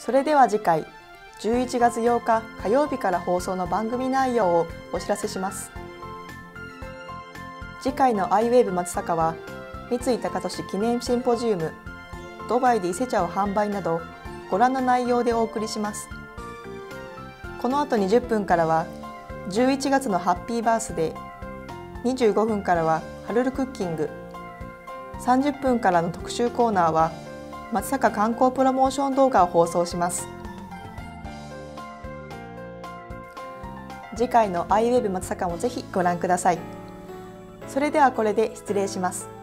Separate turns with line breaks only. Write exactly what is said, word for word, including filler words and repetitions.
それでは次回じゅういちがつようか火曜日から放送の番組内容をお知らせします。次回の アイウェーブ 松阪は三井高利記念シンポジウム、ドバイで伊勢茶を販売などご覧の内容でお送りします。この後にじゅっぷんからはじゅういちがつのハッピーバースデー、にじゅうごふんからはハルルクッキング、さんじゅっぷんからの特集コーナーは松阪観光プロモーション動画を放送します。次回の アイウェーブ 松阪もぜひご覧ください。それではこれで失礼します。